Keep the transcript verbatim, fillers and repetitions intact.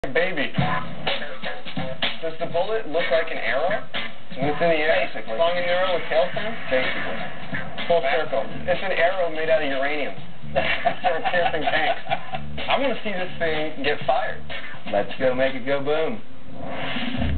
Baby. Does the bullet look like an arrow? When it's in the air? Basically. Long and narrow with tailspin? Basically. Full circle. It's an arrow made out of uranium. For piercing tanks. I want to see this thing get fired. Let's go make it go boom.